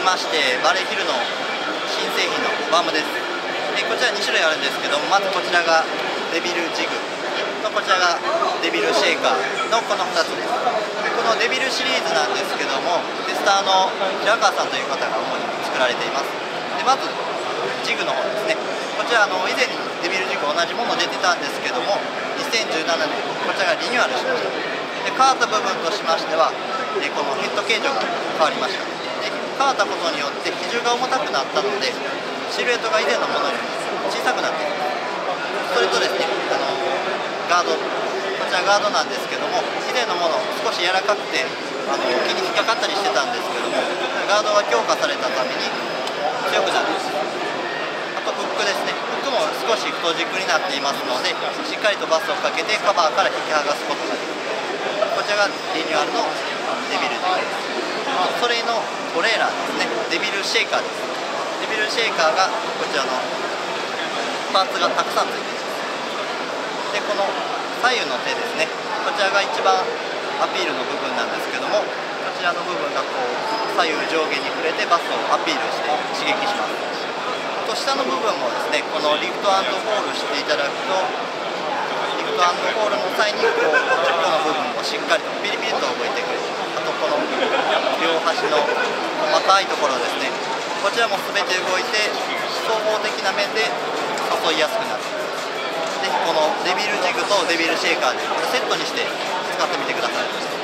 まして、バレーヒルの新製品のバームです。こちら2種類あるんですけども、まずこちらがデビルジグと、こちらがデビルシェイカーのこの2つです。このデビルシリーズなんですけども、テスターの平川さんという方が主に作られています。でまずジグの方ですね。こちら以前にデビルジグ同じもの出てたんですけども、2017年こちらがリニューアルしました。で変わった部分としましては、このヘッド形状が変わりました。で変わったことによって比重が重たくなったので、シルエットが以前のものより小さくなっています。それとですね、ガード、こちらガードなんですけども、以前のもの少し柔らかくて木に引っかかったりしてたんですけども、ガードが強化されたために強くなる。あとフックですね。フックも少し太軸になっていますので、しっかりとバスをかけてカバーから引き剥がすことができる。こちらがリニューアルのデビルジグです。それのトレーラーですね、デビルシェイカーです。デビルシェイカーがこちらのパーツがたくさんついています。でこの左右の手ですね、こちらが一番アピールの部分なんですけども、こちらの部分がこう左右上下に触れてバスをアピールして刺激します。と下の部分もですね、このリフト&ホールしていただくと、リフト&ホールの際にこうチョコの部分をしっかりとピリピリと動いてくれる。あとこの両端の細かいところですね、こちらも全て動いて総合的な面で誘いやすくなる。ぜひこのデビルジグとデビルシェイカーでこれセットにして使ってみてください。